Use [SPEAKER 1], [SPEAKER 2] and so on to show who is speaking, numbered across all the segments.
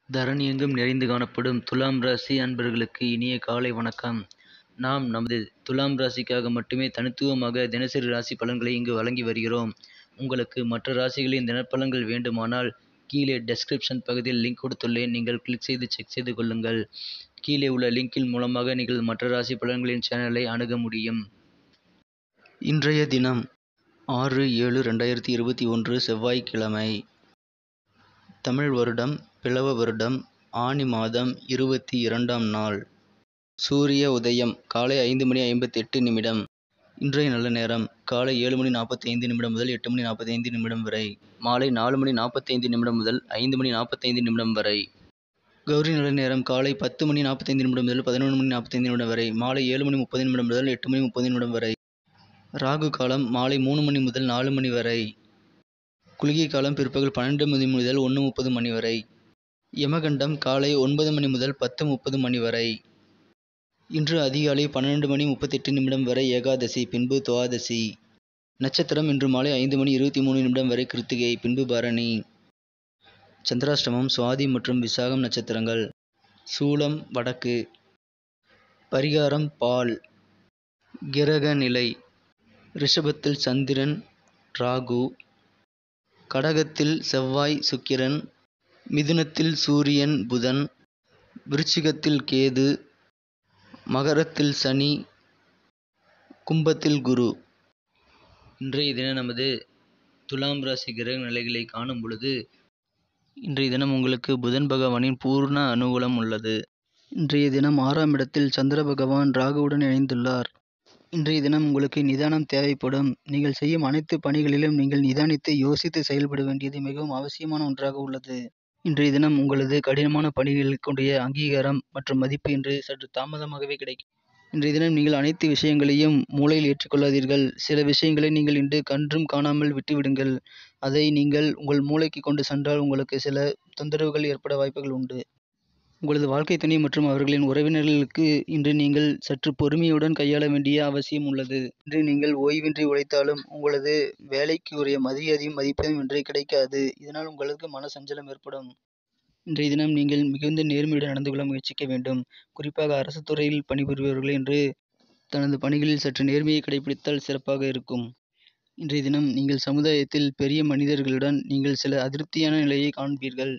[SPEAKER 1] தரணியெங்கும் நிறைந்து காணப்படும் துலாம் ராசி அன்பர்களுக்கு இனிய காலை வணக்கம். நாம் நமது துலாம் ராசிக்காக மட்டுமே தனித்துவமாக தினசரி ராசி பலன்களை இங்கு வழங்கி வருகிறோம். உங்களுக்கு மற்ற ராசிகளின் தினப்பலன்கள் வேண்டுமானால் கீழே டெஸ்கிரிப்ஷன் பகுதியில் லிங்க் கொடுத்துள்ளேன். நீங்கள் கிளிக் செய்து செக் செய்து கொள்ளுங்கள். கீழே உள்ள லிங்கின் மூலமாக நீங்கள் மற்ற ராசி பலன்களின் சேனலை அணுக முடியும். இன்றைய தினம் 6/7/2021 செவ்வாய்க்கிழமை. தமிழ் வருடம் பிளவ வருடம் ஆனி மாதம் 22ஆம் நாள். சூரிய உதயம் காலை 5:58. இன்றைய நல்ல நேரம் காலை 7:45 முதல் 8:45 வரை, மாலை 4:45 முதல் 5:45 வரை. கௌரி நல்ல நேரம் காலை 10:45 முதல் 11:45 வரை, மாலை 7:30 முதல் 8:30 வரை. ராகு காலம் மாலை 3 முதல் 4 வரை. குளிகை காலம் பிற்பகல் 12 முதல் 1:30 வரை. யமகண்டம் காலை 9 முதல் 10:30 வரை. இன்று அதிகாலை 12:38 வரை ஏகாதசி, பின்பு துவாதசி. நட்சத்திரம் இன்று மாலை 5:23 வரை கிருத்திகை, பின்பு பரணி. சந்திராஷ்டமம் சுவாதி மற்றும் விசாகம் நட்சத்திரங்கள். சூலம் வடக்கு. பரிகாரம் பால். கிரக நிலை: ரிஷபத்தில் சந்திரன் ராகு, கடகத்தில் செவ்வாய் சுக்கிரன், மிதுனத்தில் சூரியன் புதன், விருச்சிகத்தில் கேது, மகரத்தில் சனி, கும்பத்தில் குரு. இன்றைய தினம் நமது துலாம் ராசி கிரக நிலைகளை காணும் பொழுது, இன்றைய தினம் உங்களுக்கு புதன் பகவானின் பூர்ண அனுகூலம் உள்ளது. இன்றைய தினம் 6ஆம் இடத்தில் சந்திர பகவான் ராகுவுடன் இணைந்துள்ளார். இன்றைய தினம் உங்களுக்கு நிதானம் தேவைப்படும். நீங்கள் செய்யும் அனைத்து பணிகளிலும் நீங்கள் நிதானித்து யோசித்து செயல்பட வேண்டியது மிகவும் அவசியமான ஒன்றாக உள்ளது. இன்றைய தினம் உங்களது கடினமான பணிகளுக்குடைய அங்கீகாரம் மற்றும் மதிப்பு இன்று சற்று தாமதமாகவே கிடைக்கும். இன்றைய தினம் நீங்கள் அனைத்து விஷயங்களையும் மூளையில் ஏற்றுக்கொள்ளாதீர்கள். சில விஷயங்களை நீங்கள் இன்று கன்றும் காணாமல் விட்டுவிடுங்கள். அதை நீங்கள் உங்கள் மூளைக்கு கொண்டு சென்றால் உங்களுக்கு சில தொந்தரவுகள் ஏற்பட வாய்ப்புகள் உண்டு. உங்களது வாழ்க்கை துணை மற்றும் அவர்களின் உறவினர்களுக்கு இன்று நீங்கள் சற்று பொறுமையுடன் கையாள வேண்டிய அவசியம் உள்ளது. இன்று நீங்கள் ஓய்வின்றி உழைத்தாலும் உங்களது வேலைக்கு உரிய மரியாதையும் மதிப்பையும் இன்று கிடைக்காது. இதனால் உங்களுக்கு மன சஞ்சலம் ஏற்படும். இன்றைய தினம் நீங்கள் மிகுந்த நேர்மையுடன் நடந்து கொள்ள முயற்சிக்க வேண்டும். குறிப்பாக அரசு துறையில் பணிபுரிபவர்கள் இன்று தனது பணிகளில் சற்று நேர்மையை கடைபிடித்தால் சிறப்பாக இருக்கும். இன்றைய தினம் நீங்கள் சமுதாயத்தில் பெரிய மனிதர்களுடன் நீங்கள் சில அதிருப்தியான நிலையை காண்பீர்கள்.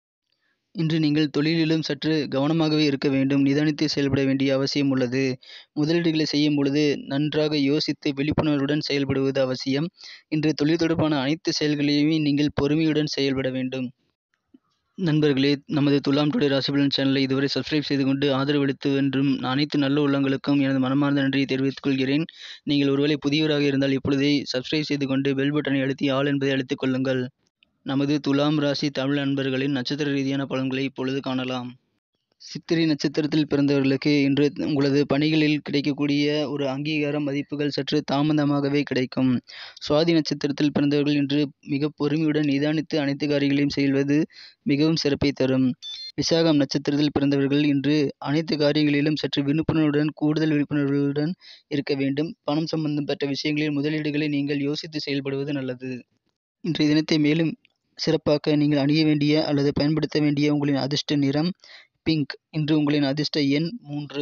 [SPEAKER 1] இன்று நீங்கள் தொழிலிலும் சற்று கவனமாகவே இருக்க வேண்டும். நிதானித்து செயல்பட வேண்டிய அவசியம் உள்ளது. முதலீடுகளை செய்யும் பொழுது நன்றாக யோசித்து விழிப்புணர்வுடன் செயல்படுவது அவசியம். இன்று தொழில் தொடர்பான அனைத்து செயல்களையுமே நீங்கள் பொறுமையுடன் செயல்பட வேண்டும். நண்பர்களே, நமது துலாம் டுடே ராசி பலன் சேனலை இதுவரை சப்ஸ்கிரைப் செய்து கொண்டு ஆதரவளித்து வென்றும் அனைத்து நல்ல உள்ளங்களுக்கும் எனது மனமார்ந்த நன்றியை தெரிவித்துக் கொள்கிறேன். நீங்கள் ஒருவேளை புதியவராக இருந்தால் இப்பொழுதே சப்ஸ்கிரைப் செய்து கொண்டு பெல் பட்டனை அழுத்தி ஆல் என்பதை அழுத்திக் கொள்ளுங்கள். நமது துலாம் ராசி தமிழ் நண்பர்களின் நட்சத்திர ரீதியான பலன்களை இப்பொழுது காணலாம். சித்திரை நட்சத்திரத்தில் பிறந்தவர்களுக்கு இன்று உங்களது பணிகளில் கிடைக்கக்கூடிய ஒரு அங்கீகாரம் மதிப்புகள் சற்று தாமதமாகவே கிடைக்கும். சுவாதி நட்சத்திரத்தில் பிறந்தவர்கள் இன்று மிக பொறுமையுடன் நிதானித்து அனைத்து காரியங்களையும் செய்வது மிகவும் சிறப்பை தரும். விசாகம் நட்சத்திரத்தில் பிறந்தவர்கள் இன்று அனைத்து காரியங்களிலும் சற்று கூடுதல் விழிப்புணர்வுடன் இருக்க வேண்டும். பணம் சம்பந்தப்பட்ட விஷயங்களில் முதலீடுகளை நீங்கள் யோசித்து செயல்படுவது நல்லது. இன்றைய தினத்தை மேலும் சிறப்பாக்க நீங்கள் அணிய வேண்டிய அல்லது பயன்படுத்த வேண்டிய உங்களின் அதிர்ஷ்ட நிறம் பிங்க். இன்று உங்களின் அதிர்ஷ்ட எண் 3.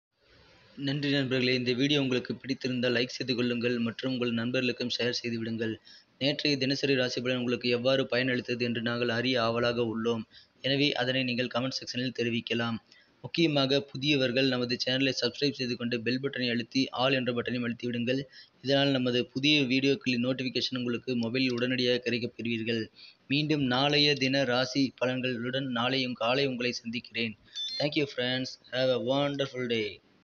[SPEAKER 1] நன்றி நண்பர்களே. இந்த வீடியோ உங்களுக்கு பிடித்திருந்தால் லைக் செய்து கொள்ளுங்கள் மற்றும் உங்கள் நண்பர்களுக்கும் ஷேர் செய்து விடுங்கள். நேற்றைய தினசரி ராசி பலன் உங்களுக்கு எவ்வாறு பயனளித்தது என்று நாங்கள் அறிய ஆவலாக உள்ளோம். எனவே அதனை நீங்கள் கமெண்ட் செக்ஷனில் தெரிவிக்கலாம். முக்கியமாக புதியவர்கள் நமது சேனலை சப்ஸ்கிரைப் செய்து கொண்டு பெல் பட்டனை அழுத்தி ஆல் என்ற பட்டனையும் அழுத்தி விடுங்கள். இதனால் நமது புதிய வீடியோக்களின் நோட்டிஃபிகேஷன் உங்களுக்கு மொபைலில் உடனடியாக கிடைக்கப் பெறுவீர்கள். மீண்டும் நாளைய தின ராசி பலன்களுடன் நாளையும் காலை உங்களை சந்திக்கிறேன். Thank you friends. Have a wonderful day.